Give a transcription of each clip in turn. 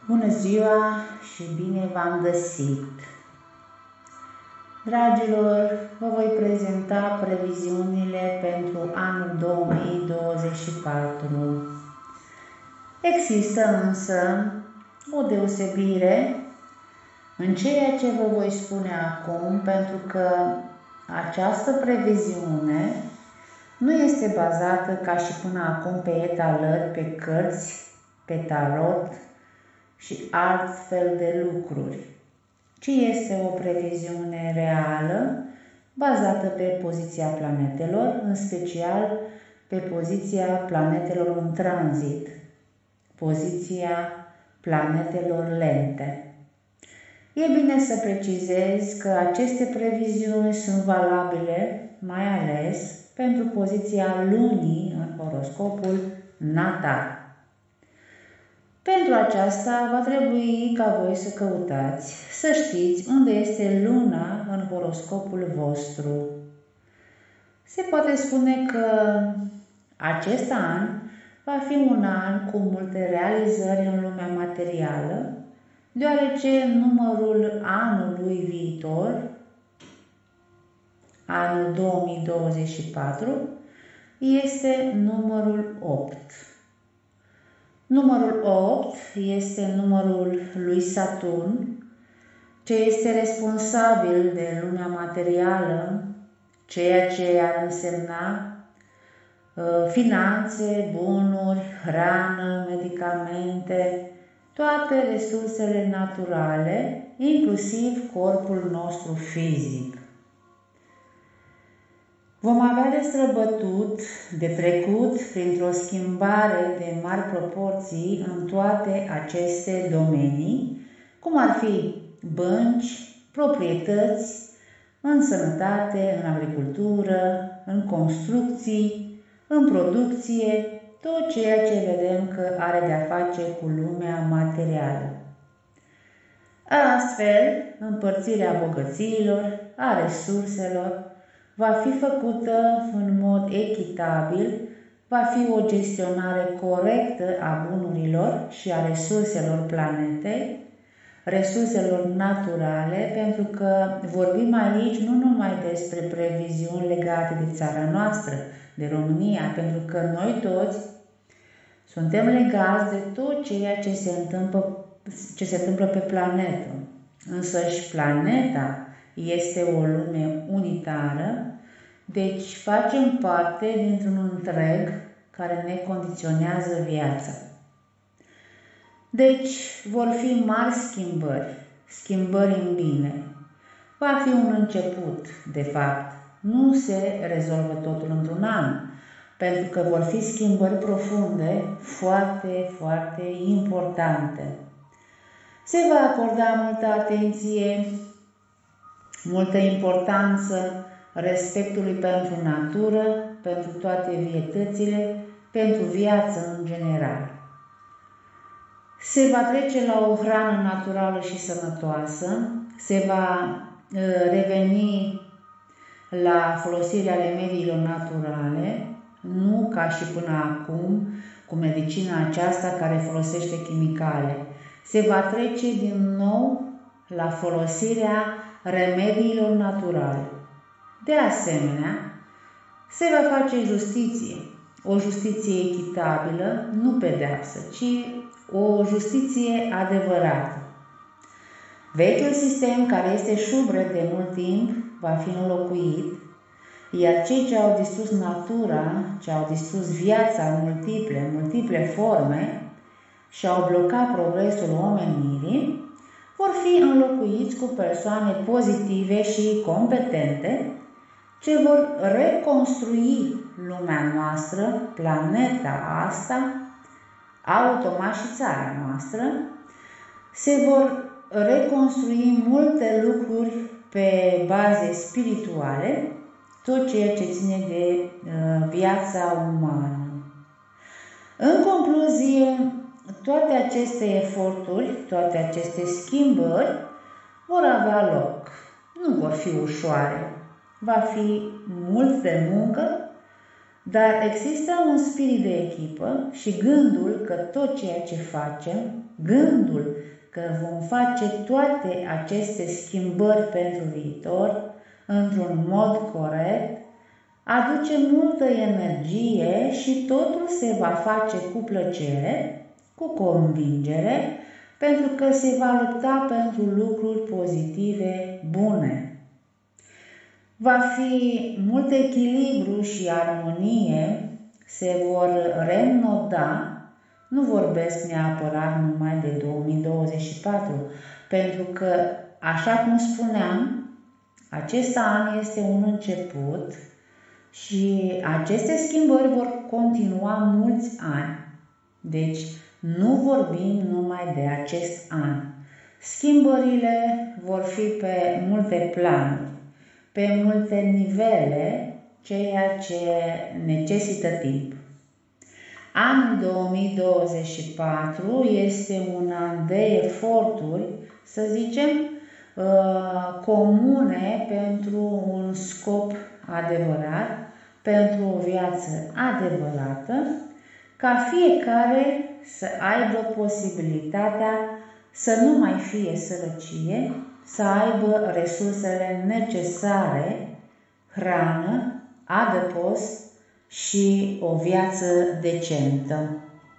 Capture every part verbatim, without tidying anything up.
Bună ziua și bine v-am găsit! Dragilor, vă voi prezenta previziunile pentru anul două mii douăzeci și patru. Există însă o deosebire în ceea ce vă voi spune acum, pentru că această previziune nu este bazată ca și până acum pe etalări, pe cărți, pe tarot și altfel de lucruri, ci este o previziune reală bazată pe poziția planetelor, în special pe poziția planetelor în tranzit, poziția planetelor lente. E bine să precizez că aceste previziuni sunt valabile mai ales pentru poziția lunii în horoscopul natal. Pentru aceasta va trebui ca voi să căutați, să știți unde este luna în horoscopul vostru. Se poate spune că acest an va fi un an cu multe realizări în lumea materială, deoarece numărul anului viitor, anul două mii douăzeci și patru, este numărul opt. Numărul opt este numărul lui Saturn, ce este responsabil de lumea materială, ceea ce ar însemna uh, finanțe, bunuri, hrană, medicamente, toate resursele naturale, inclusiv corpul nostru fizic. Vom avea de străbătut, de trecut printr-o schimbare de mari proporții în toate aceste domenii, cum ar fi bănci, proprietăți, în sănătate, în agricultură, în construcții, în producție, tot ceea ce vedem că are de-a face cu lumea materială. Astfel, împărțirea bogățiilor, a resurselor, va fi făcută în mod echitabil, va fi o gestionare corectă a bunurilor și a resurselor planetei, resurselor naturale, pentru că vorbim aici nu numai despre previziuni legate de țara noastră, de România, pentru că noi toți suntem legați de tot ceea ce se întâmplă, ce se întâmplă pe planetă. Însă și planeta este o lume unitară, deci facem parte dintr-un întreg care ne condiționează viața. Deci vor fi mari schimbări, schimbări în bine. Va fi un început, de fapt. Nu se rezolvă totul într-un an, pentru că vor fi schimbări profunde, foarte, foarte importante. Se va acorda multă atenție, multă importanță respectului pentru natură, pentru toate vietățile, pentru viață în general. Se va trece la o hrană naturală și sănătoasă, se va uh, reveni la folosirea remediilor naturale, nu ca și până acum cu medicina aceasta care folosește chimicale. Se va trece din nou la folosirea remediilor naturale. De asemenea, se va face justiție, o justiție echitabilă, nu pedeapsă, ci o justiție adevărată. Vechiul sistem, care este șubred de mult timp, va fi înlocuit, iar cei ce au distrus natura, ce au distrus viața în multiple, multiple forme și au blocat progresul omenirii, vor fi înlocuiți cu persoane pozitive și competente, ce vor reconstrui lumea noastră, planeta asta, automat și țara noastră, se vor reconstrui multe lucruri pe baze spirituale, tot ceea ce ține de uh, viața umană. În concluzie, toate aceste eforturi, toate aceste schimbări vor avea loc. Nu vor fi ușoare. Va fi mult de muncă, Dar există un spirit de echipă și gândul că tot ceea ce facem, gândul că vom face toate aceste schimbări pentru viitor într-un mod corect, aduce multă energie și totul se va face cu plăcere, cu convingere, pentru că se va lupta pentru lucruri pozitive, bune. Va fi mult echilibru și armonie, se vor reînnoda, nu vorbesc neapărat numai de două mii douăzeci și patru, pentru că, așa cum spuneam, acest an este un început și aceste schimbări vor continua mulți ani. Deci, nu vorbim numai de acest an. Schimbările vor fi pe multe planuri, pe multe nivele, ceea ce necesită timp. Anul două mii douăzeci și patru este un an de eforturi, să zicem, comune pentru un scop adevărat, pentru o viață adevărată, ca fiecare să aibă posibilitatea să nu mai fie sărăcie, să aibă resursele necesare, hrană, adăpost și o viață decentă.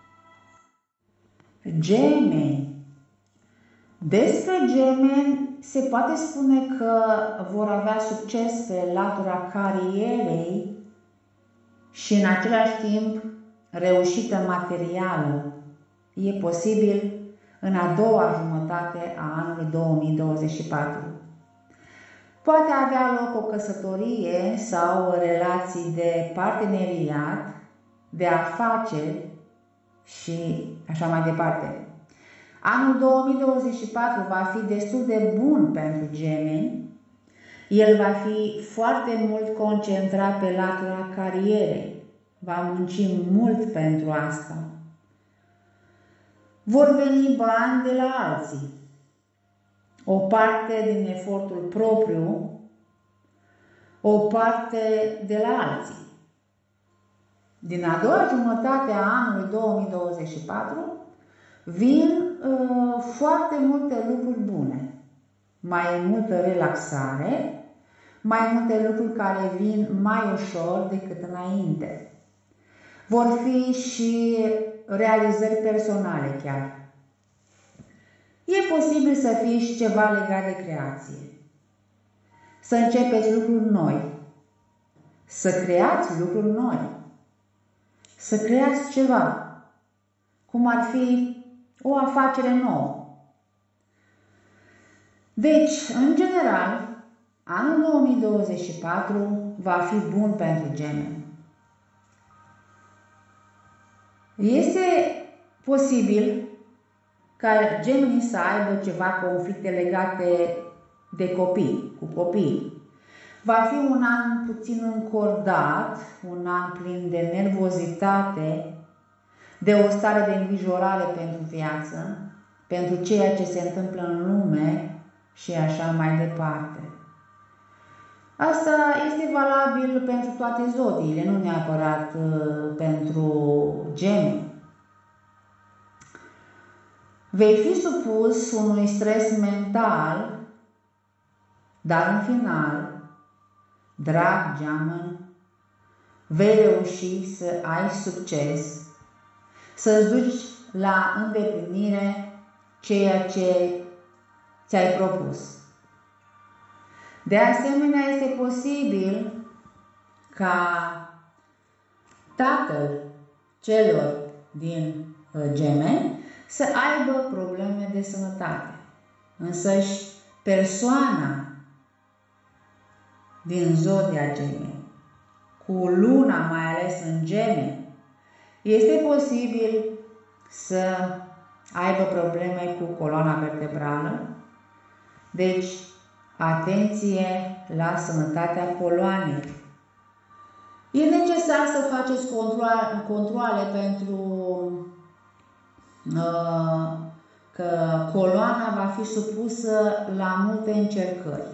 Gemeni. Despre gemeni se poate spune că vor avea succes pe latura carierei și în același timp reușită materială. E posibil în a doua jumătate a anului două mii douăzeci și patru. Poate avea loc o căsătorie sau relații de parteneriat, de afaceri și așa mai departe. Anul două mii douăzeci și patru va fi destul de bun pentru gemeni. El va fi foarte mult concentrat pe latura carierei. Va munci mult pentru asta. Vor veni bani de la alții. O parte din efortul propriu, o parte de la alții. Din a doua jumătate a anului două mii douăzeci și patru vin uh, foarte multe lucruri bune. Mai multă relaxare, mai multe lucruri care vin mai ușor decât înainte. Vor fi și realizări personale chiar. E posibil să fie și ceva legat de creație. Să începeți lucruri noi. Să creați lucruri noi. Să creați ceva. Cum ar fi o afacere nouă. Deci, în general, anul două mii douăzeci și patru va fi bun pentru gemeni. Este posibil ca gemenii să aibă ceva conflicte legate de copii, cu copiii. Va fi un an puțin încordat, un an plin de nervozitate, de o stare de îngrijorare pentru viață, pentru ceea ce se întâmplă în lume și așa mai departe. Asta este valabil pentru toate zodiile, nu neapărat uh, pentru gemeni. Vei fi supus unui stres mental, dar în final, drag geamăn, vei reuși să ai succes, să-ți duci la îndeplinire ceea ce ți-ai propus. De asemenea, este posibil ca tatăl celor din gemeni să aibă probleme de sănătate. Însăși persoana din zodia gemeni, cu luna mai ales în gemeni, este posibil să aibă probleme cu coloana vertebrală. Deci, atenție la sănătatea coloanei. E necesar să faceți controle, controle pentru uh, că coloana va fi supusă la multe încercări.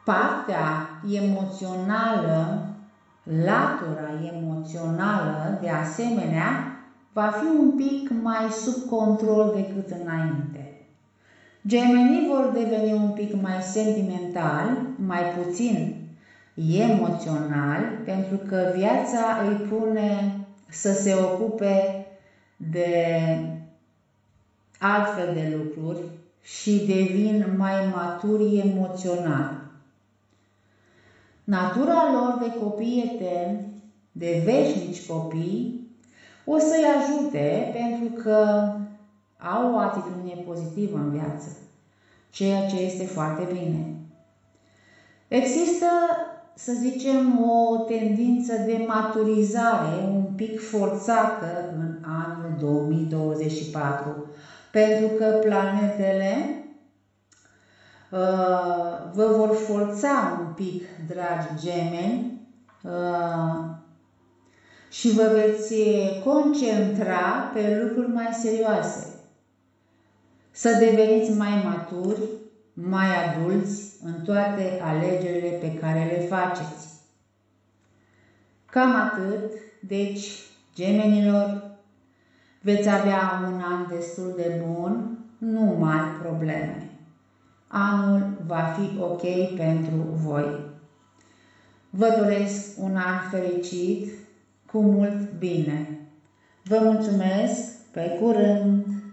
Partea emoțională, latura emoțională, de asemenea, va fi un pic mai sub control decât înainte. Gemenii vor deveni un pic mai sentimentali, mai puțin emoțional, pentru că viața îi pune să se ocupe de altfel de lucruri și devin mai maturi emoțional. Natura lor de copii eterni, de veșnici copii, o să-i ajute pentru că au o atitudine pozitivă în viață, ceea ce este foarte bine. Există, să zicem, o tendință de maturizare un pic forțată în anul două mii douăzeci și patru, pentru că planetele uh, vă vor forța un pic, dragi gemeni, uh, și vă veți concentra pe lucruri mai serioase. Să deveniți mai maturi, mai adulți în toate alegerile pe care le faceți. Cam atât. Deci, gemenilor, veți avea un an destul de bun, nu mari probleme. Anul va fi ok pentru voi. Vă doresc un an fericit, cu mult bine. Vă mulțumesc, pe curând!